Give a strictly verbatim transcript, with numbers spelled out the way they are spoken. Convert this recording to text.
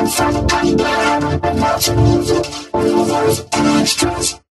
from the background, watching music, all those extras.